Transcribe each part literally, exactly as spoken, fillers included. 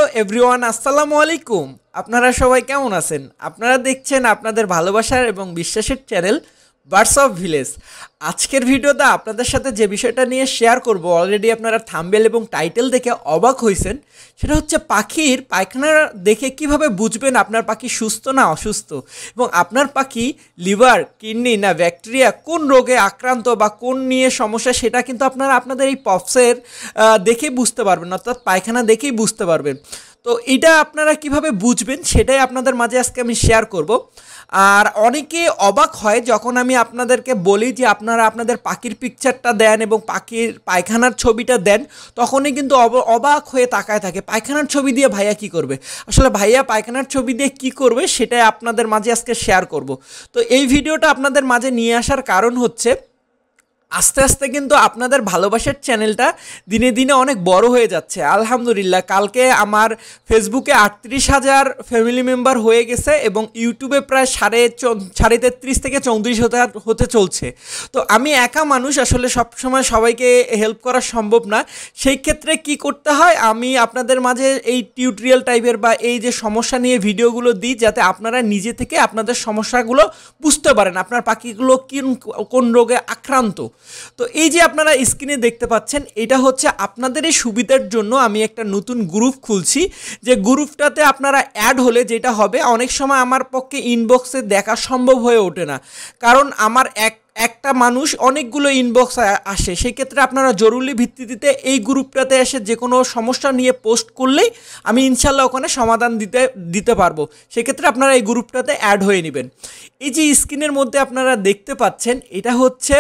Everyone, আসসালামু আলাইকুম। আপনারা সবাই কেমন আছেন? আপনারা দেখছেন আপনাদের ভালোবাসার এবং বিশ্বাসের চ্যানেল বার্ডস অফ ভিলেজ। আজকের ভিডিওতে আপনাদের সাথে যে বিষয়টা নিয়ে শেয়ার করব, অলরেডি আপনারা থাম্বনেল এবং টাইটেল দেখে অবাক হয়েছেন। সেটা হচ্ছে পাখির পায়খানা দেখে কিভাবে বুঝবেন আপনার পাখি সুস্থ না অসুস্থ, এবং আপনার পাখি লিভার, কিডনি না ব্যাকটেরিয়া কোন রোগে আক্রান্ত বা কোন নিয়ে সমস্যা, সেটা কিন্তু আপনারা আপনাদের এই পপসের দেখেই বুঝতে পারবেন, অর্থাৎ পায়খানা দেখেই বুঝতে পারবেন। তো এটা আপনারা কিভাবে বুঝবেন সেটাই আপনাদের মাঝে আজকে আমি শেয়ার করব। আর অনেকে অবাক হয় যখন আমি আপনাদেরকে বলি যে আপনারা আপনাদের পাখির পিকচারটা দেন এবং পাখির পায়খানার ছবিটা দেন, তখনই কিন্তু অবাক হয়ে তাকায় থাকে, পায়খানার ছবি দিয়ে ভাইয়া কি করবে। আসলে ভাইয়া পায়খানার ছবি দিয়ে কি করবে সেটাই আপনাদের মাঝে আজকে শেয়ার করব। তো এই ভিডিওটা আপনাদের মাঝে নিয়ে আসার কারণ হচ্ছে, আস্তে আস্তে কিন্তু আপনাদের ভালোবাসার চ্যানেলটা দিনে দিনে অনেক বড় হয়ে যাচ্ছে। আলহামদুলিল্লাহ, কালকে আমার ফেসবুকে আটত্রিশ হাজার ফ্যামিলি মেম্বার হয়ে গেছে এবং ইউটিউবে প্রায় সাড়ে সাড়ে তেত্রিশ থেকে চৌত্রিশ হতে হতে চলছে। তো আমি একা মানুষ, আসলে সবসময় সবাইকে হেল্প করা সম্ভব না। সেই ক্ষেত্রে কি করতে হয়, আমি আপনাদের মাঝে এই টিউটোরিয়াল টাইপের বা এই যে সমস্যা নিয়ে ভিডিওগুলো দিই, যাতে আপনারা নিজে থেকে আপনাদের সমস্যাগুলো বুঝতে পারেন, আপনার পাখিগুলো কোন কোন রোগে আক্রান্ত। তো এই যে আপনারা স্ক্রিনে দেখতে পাচ্ছেন, এটা হচ্ছে আপনাদের এই সুবিধার জন্য আমি একটা নতুন গ্রুপ খুলছি, যে গ্রুপটাতে আপনারা অ্যাড হলে যেটা হবে, অনেক সময় আমার পক্ষে ইনবক্সে দেখা সম্ভব হয়ে ওঠে না, কারণ আমার এক একটা মানুষ অনেকগুলো ইনবক্স আসে। সেই ক্ষেত্রে আপনারা জরুরি ভিত্তিতে এই গ্রুপটাতে এসে যে কোনো সমস্যা নিয়ে পোস্ট করলেই আমি ইনশাল্লাহ ওখানে সমাধান দিতে দিতে পারবো। সেক্ষেত্রে আপনারা এই গ্রুপটাতে অ্যাড হয়ে নেবেন। এই যে স্ক্রিনের মধ্যে আপনারা দেখতে পাচ্ছেন, এটা হচ্ছে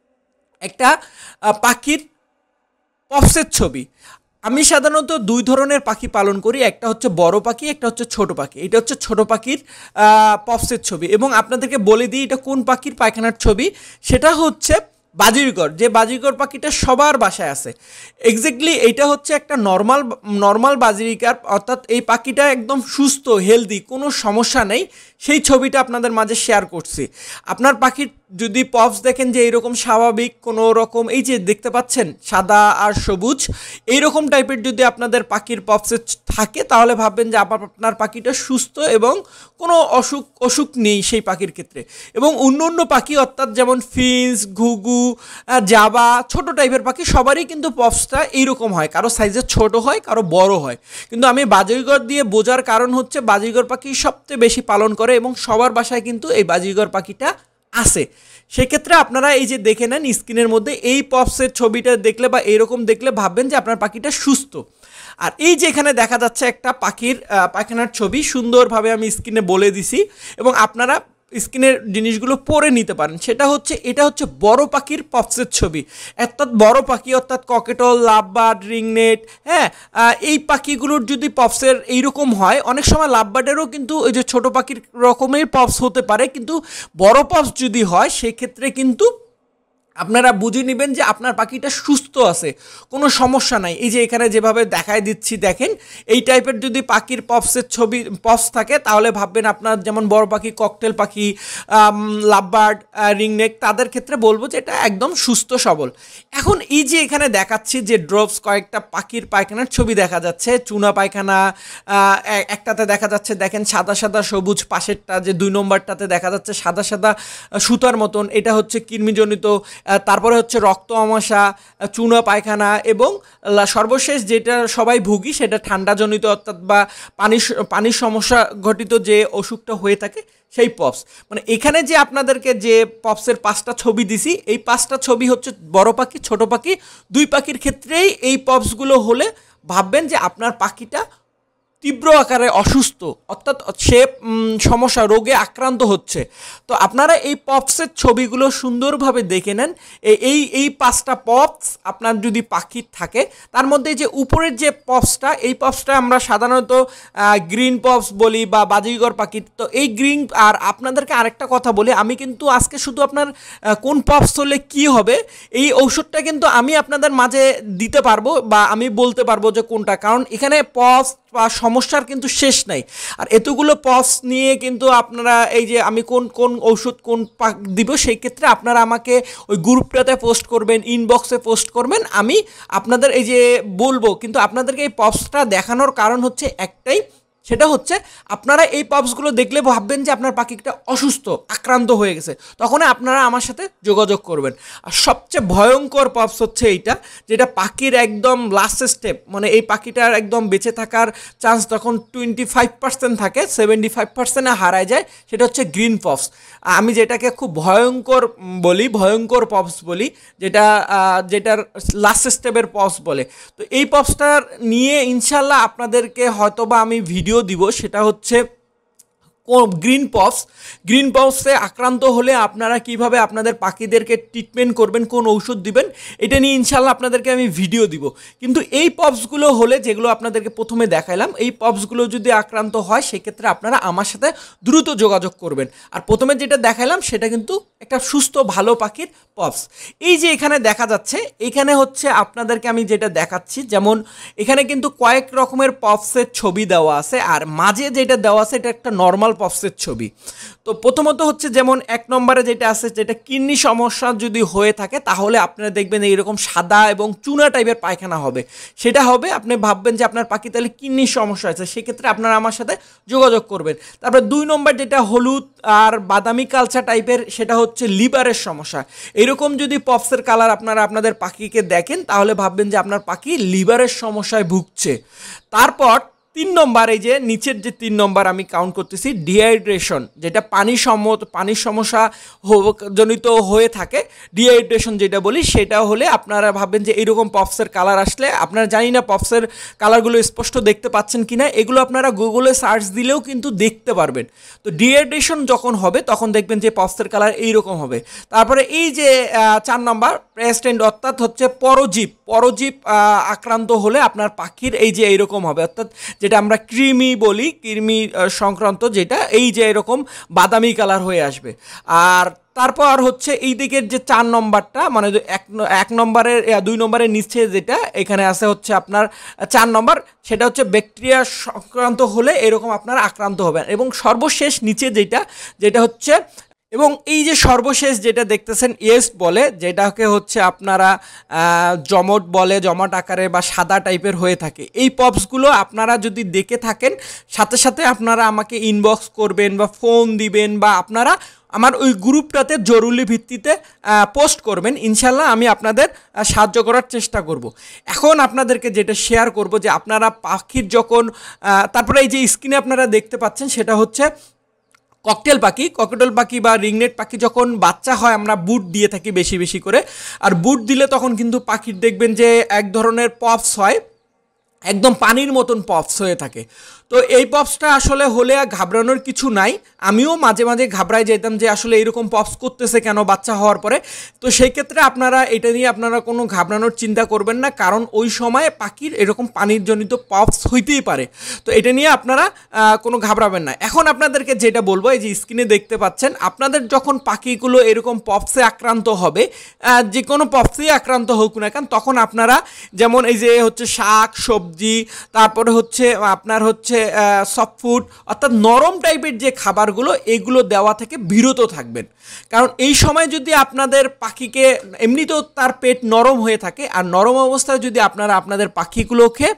একটা পাখির পপসের ছবি। আমি সাধারণত দুই ধরনের পাখি পালন করি, একটা হচ্ছে বড় পাখি, একটা হচ্ছে ছোট পাখি। এটা হচ্ছে ছোট পাখির পপসের ছবি, এবং আপনাদেরকে বলে দিই এটা কোন পাখির পায়খানার ছবি। সেটা হচ্ছে বাজিরগর, যে বাজিরগর পাখিটা সবার বাসায় আছে। এক্স্যাক্টলি এইটা হচ্ছে একটা নর্মাল নর্মাল বাজিরিকার, অর্থাৎ এই পাখিটা একদম সুস্থ হেলদি, কোনো সমস্যা নেই। সেই ছবিটা আপনাদের মাঝে শেয়ার করছি। আপনার পাখির যদি পপস দেখেন যে এইরকম স্বাভাবিক কোনো রকম, এই যে দেখতে পাচ্ছেন সাদা আর সবুজ, এইরকম টাইপের যদি আপনাদের পাখির পপসে থাকে, তাহলে ভাববেন যে আপনার পাখিটা সুস্থ এবং কোনো অসুখ অসুখ নেই সেই পাখির ক্ষেত্রে। এবং অন্য অন্য পাখি, অর্থাৎ যেমন ফিন্স, ঘুঘু, জাবা, ছোট টাইপের পাখি, সবারই কিন্তু পপসটা এইরকম হয়, কারো সাইজে ছোট হয়, কারো বড় হয়। কিন্তু আমি বাজিরগর দিয়ে বোঝার কারণ হচ্ছে, বাজিরগর পাখি সবচেয়ে বেশি পালন করে এবং সবার বাসায় কিন্তু এই বাজিরগর পাখিটা আছে। সেক্ষেত্রে আপনারা এই যে দেখে নেন স্ক্রিনের মধ্যে, এই পপসের ছবিটা দেখলে বা এইরকম দেখলে ভাববেন যে আপনার পাখিটা সুস্থ। আর এই যে এখানে দেখা যাচ্ছে একটা পাখির পায়খানার ছবি, সুন্দরভাবে আমি স্ক্রিনে বলে দিছি এবং আপনারা স্ক্রিনের জিনিসগুলো পরে নিতে পারেন। সেটা হচ্ছে, এটা হচ্ছে বড় পাখির পপসের ছবি, অর্থাৎ বড় পাখি, অর্থাৎ ককেটল, লাভবার্ড, রিংনেট, হ্যাঁ, এই পাখিগুলোর যদি পপসের এইরকম হয়, অনেক সময় লাভবার্ডেরও কিন্তু ওই যে ছোটো পাখির রকমের পপস হতে পারে, কিন্তু বড় পপস যদি হয় সেক্ষেত্রে কিন্তু আপনারা বুঝে নেবেন যে আপনার পাখিটা সুস্থ আছে, কোনো সমস্যা নাই। এই যে এখানে যেভাবে দেখায় দিচ্ছি দেখেন, এই টাইপের যদি পাখির পপসের ছবি পপস থাকে, তাহলে ভাববেন আপনার যেমন বড় পাখি, ককটেল পাখি, লাভবার্ড, রিংনেক, তাদের ক্ষেত্রে বলবো যে এটা একদম সুস্থ সবল। এখন এই যে এখানে দেখাচ্ছি যে ড্রপস, কয়েকটা পাখির পায়খানার ছবি দেখা যাচ্ছে, চুনা পায়খানা একটাতে দেখা যাচ্ছে, দেখেন সাদা সাদা সবুজ, পাশেরটা যে দুই নম্বরটাতে দেখা যাচ্ছে সাদা সাদা সুতার মতন, এটা হচ্ছে কৃমিজনিত। তারপরে হচ্ছে রক্ত আমাশা, চুনা পায়খানা, এবং সর্বশেষ যেটা সবাই ভুগি সেটা ঠান্ডাজনিত, অর্থাৎ বা পানির পানির সমস্যা ঘটিত যে অসুখটা হয়ে থাকে সেই পপস। মানে এখানে যে আপনাদেরকে যে পপসের পাঁচটা ছবি দিছি, এই পাঁচটা ছবি হচ্ছে বড় পাখি, ছোট পাখি, দুই পাখির ক্ষেত্রেই এই পপসগুলো হলে ভাববেন যে আপনার পাখিটা তীব্র আকারে অসুস্থ, অর্থাৎ সে সমস্যা রোগে আক্রান্ত হচ্ছে। তো আপনারা এই পপসের ছবিগুলো সুন্দরভাবে দেখে নেন। এই এই পাঁচটা পপস আপনার যদি পাখির থাকে, তার মধ্যে যে উপরের যে পপসটা, এই পপসটা আমরা সাধারণত গ্রিন পপস বলি বা বাজিগর পাখির। তো এই গ্রিন, আর আপনাদেরকে আরেকটা কথা বলি, আমি কিন্তু আজকে শুধু আপনার কোন পপস হলে কি হবে এই ঔষধটা কিন্তু আমি আপনাদের মাঝে দিতে পারবো বা আমি বলতে পারবো যে কোনটা, কারণ এখানে পপস বা সমস্যার কিন্তু শেষ নাই। আর এতগুলো পপস নিয়ে কিন্তু আপনারা এই যে আমি কোন কোন ঔষধ কোন পাক দিব সেই ক্ষেত্রে আপনারা আমাকে ওই গ্রুপটাতে পোস্ট করবেন, ইনবক্সে পোস্ট করবেন, আমি আপনাদের এই যে বলবো। কিন্তু আপনাদেরকে এই পপসটা দেখানোর কারণ হচ্ছে একটাই, সেটা হচ্ছে আপনারা এই পপসগুলো দেখলে ভাববেন যে আপনার পাখিটা অসুস্থ, আক্রান্ত হয়ে গেছে, তখন আপনারা আমার সাথে যোগাযোগ করবেন। আর সবচেয়ে ভয়ঙ্কর পপস হচ্ছে এইটা, যেটা পাখির একদম লাস্ট স্টেপ, মানে এই পাখিটার একদম বেঁচে থাকার চান্স তখন টোয়েন্টি ফাইভ পার্সেন্ট থাকে, সেভেন্টি ফাইভ পার্সেন্টে হারায় যায়, সেটা হচ্ছে গ্রিন পপস। আমি যেটাকে খুব ভয়ঙ্কর বলি, ভয়ঙ্কর পপস বলি, যেটা যেটার লাস্ট স্টেপের পপস বলে। তো এই পপসটার নিয়ে ইনশাল্লাহ আপনাদেরকে হয়তোবা আমি ভিডিও দিব, সেটা হচ্ছে গ্রিন পপস। গ্রিন পপসে আক্রান্ত হলে আপনারা কিভাবে আপনাদের পাখিদেরকে ট্রিটমেন্ট করবেন, কোন ঔষধ দিবেন, এটা নিয়ে ইনশাল্লাহ আপনাদেরকে আমি ভিডিও দিব। কিন্তু এই পপসগুলো হলে, যেগুলো আপনাদেরকে প্রথমে দেখাইলাম, এই পপসগুলো যদি আক্রান্ত হয় সেক্ষেত্রে আপনারা আমার সাথে দ্রুত যোগাযোগ করবেন। আর প্রথমে যেটা দেখাইলাম সেটা কিন্তু একটা সুস্থ ভালো পাখির পপস। এই যে এখানে দেখা যাচ্ছে, এখানে হচ্ছে আপনাদেরকে আমি যেটা দেখাচ্ছি, যেমন এখানে কিন্তু কয়েক রকমের পপসের ছবি দেওয়া আছে, আর মাঝে যেটা দেওয়া আছে এটা একটা নর্মাল পপসের ছবি। তো প্রথমত হচ্ছে যেমন এক নম্বরে যেটা আছে, যেটা কিডনি সমস্যা যদি হয়ে থাকে তাহলে আপনারা দেখবেন এইরকম সাদা এবং চুনা টাইপের পায়খানা হবে, সেটা হবে, আপনি ভাববেন যে আপনার পাখি তাহলে কিডনির সমস্যা আছে, সেক্ষেত্রে আপনারা আমার সাথে যোগাযোগ করবেন। তারপরে দুই নম্বর যেটা হলুদ আর বাদামি কালচা টাইপের, সেটা হচ্ছে লিভারের সমস্যা। এরকম যদি পপসের কালার আপনারা আপনাদের পাখিকে দেখেন তাহলে ভাববেন যে আপনার পাখি লিভারের সমস্যায় ভুগছে। তারপর তিন নম্বর, এই যে নিচের যে তিন নম্বর আমি কাউন্ট করতেছি, ডিহাইড্রেশন, যেটা পানি সম পানির সমস্যা জনিত হয়ে থাকে, ডিহাইড্রেশন যেটা বলি, সেটা হলে আপনারা ভাববেন যে এইরকম পপসের কালার আসলে, আপনারা জানি না পপসের কালারগুলো স্পষ্ট দেখতে পাচ্ছেন কিনা, এগুলো আপনারা গুগলে সার্চ দিলেও কিন্তু দেখতে পারবেন। তো ডিহাইড্রেশন যখন হবে তখন দেখবেন যে পপসের কালার এইরকম হবে। তারপরে এই যে চার নম্বর প্রেস্টেন্ট, অর্থাৎ হচ্ছে পরজীব, পরজীব আক্রান্ত হলে আপনার পাখির এই যে এইরকম হবে, অর্থাৎ যেটা আমরা কৃমি বলি, কৃমি সংক্রান্ত, যেটা এই যে এরকম বাদামি কালার হয়ে আসবে। আর তারপর হচ্ছে এই দিকের যে চার নম্বরটা, মানে এক এক নম্বরের দুই নম্বরের নিচে যেটা এখানে আছে হচ্ছে আপনার চার নম্বর, সেটা হচ্ছে ব্যাকটেরিয়া সংক্রান্ত হলে এরকম আপনারা আক্রান্ত হবেন। এবং সর্বশেষ নিচে যেটা যেটা হচ্ছে এবং এই যে সর্বশেষ যেটা দেখতেছেন ইয়েস্ট বলে, যেটাকে হচ্ছে আপনারা জমট বলে, জমাট আকারে বা সাদা টাইপের হয়ে থাকে। এই পপসগুলো আপনারা যদি দেখে থাকেন সাথে সাথে আপনারা আমাকে ইনবক্স করবেন বা ফোন দিবেন, বা আপনারা আমার ওই গ্রুপটাতে জরুরি ভিত্তিতে পোস্ট করবেন, ইনশাল্লাহ আমি আপনাদের সাহায্য করার চেষ্টা করব। এখন আপনাদেরকে যেটা শেয়ার করব, যে আপনারা পাখির যখন তারপরে এই যে স্ক্রিনে আপনারা দেখতে পাচ্ছেন, সেটা হচ্ছে ককটেল পাখি। ককটেল পাখি বা রিংনেট পাখি যখন বাচ্চা হয় আমরা বুট দিয়ে থাকি বেশি বেশি করে, আর বুট দিলে তখন কিন্তু পাখির দেখবেন যে এক ধরনের পপস হয়, একদম পানির মতন পপস হয়ে থাকে। তো এই পপসটা আসলে হলে ঘাবড়ানোর কিছু নাই, আমিও মাঝে মাঝে ঘাবড়াই যেতাম যে আসলে এরকম পপস করতেছে কেন বাচ্চা হওয়ার পরে। তো সেই ক্ষেত্রে আপনারা এটা নিয়ে আপনারা কোনো ঘাবড়ানোর চিন্তা করবেন না, কারণ ওই সময় পাখির এরকম পানির জনিত পপস হইতেই পারে। তো এটা নিয়ে আপনারা কোনো ঘাবড়াবেন না। এখন আপনাদেরকে যেটা বলবো, এই যে স্ক্রিনে দেখতে পাচ্ছেন, আপনাদের যখন পাখিগুলো এরকম পপসে আক্রান্ত হবে, যে কোনো পপসেই আক্রান্ত হোক না কেন, তখন আপনারা যেমন এই যে হচ্ছে শাক সবজি, তারপরে হচ্ছে আপনার হচ্ছে সফট ফুড, অর্থাৎ নরম টাইপের যে খাবারগুলো, এগুলো দেওয়া থেকে বিরত থাকবেন। কারণ এই সময় যদি আপনাদের পাখিকে, এমনিতেও তার পেট নরম হয়ে থাকে, আর নরম অবস্থায় যদি আপনারা আপনাদের পাখিগুলোকে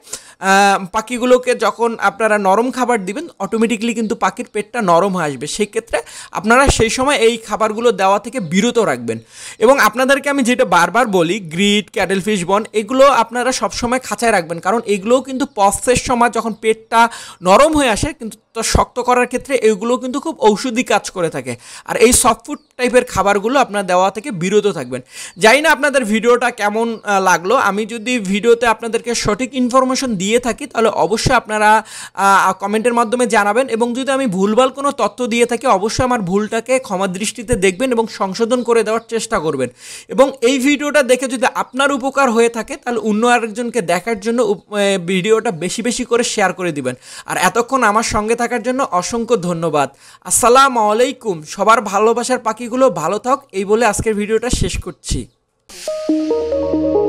পাখিগুলোকে যখন আপনারা নরম খাবার দিবেন, অটোমেটিকলি কিন্তু পাখির পেটটা নরম হয়ে আসবে। সেই ক্ষেত্রে আপনারা সেই সময় এই খাবারগুলো দেওয়া থেকে বিরত রাখবেন। এবং আপনাদেরকে আমি যেটা বারবার বলি, গ্রিট, ক্যাটেল ফিশ বন, এগুলো আপনারা সবসময় খাঁচায় রাখবেন, কারণ এগুলোও কিন্তু পপসের সময় যখন পেটটা নরম হয়ে আসে, কিন্তু শক্ত করার ক্ষেত্রে এগুলো কিন্তু খুব ঔষধি কাজ করে থাকে। আর এই সফট ফুড টাইপের খাবারগুলো আপনার দেওয়া থেকে বিরত থাকবেন। জানি না আপনাদের ভিডিওটা কেমন লাগলো, আমি যদি ভিডিওতে আপনাদেরকে সঠিক ইনফরমেশন দিয়ে থাকি তাহলে অবশ্যই আপনারা কমেন্টের মাধ্যমে জানাবেন, এবং যদি আমি ভুলভাল কোনো তথ্য দিয়ে থাকি অবশ্যই আমার ভুলটাকে ক্ষমা দৃষ্টিতে দেখবেন এবং সংশোধন করে দেওয়ার চেষ্টা করবেন। এবং এই ভিডিওটা দেখে যদি আপনার উপকার হয়ে থাকে তাহলে অন্য আরেকজনকে দেখার জন্য ভিডিওটা বেশি বেশি করে শেয়ার করে দিবেন। আর এতক্ষণ আমার সঙ্গে থাকার জন্য অসংখ্য ধন্যবাদ। আসসালামু আলাইকুম। সবার ভালোবাসার পাখিগুলো ভালো থাক, এই বলে আজকের ভিডিওটা শেষ করছি।